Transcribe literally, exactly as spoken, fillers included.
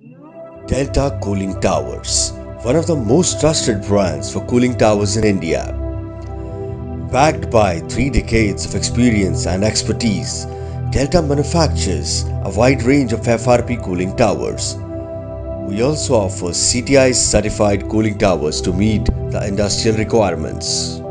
Delta Cooling Towers, one of the most trusted brands for cooling towers in India. Backed by three decades of experience and expertise, Delta manufactures a wide range of F R P cooling towers. We also offer C T I certified cooling towers to meet the industrial requirements.